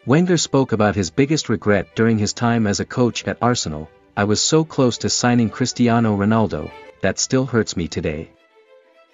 Wenger spoke about his biggest regret during his time as a coach at Arsenal: "I was so close to signing Cristiano Ronaldo, that still hurts me today.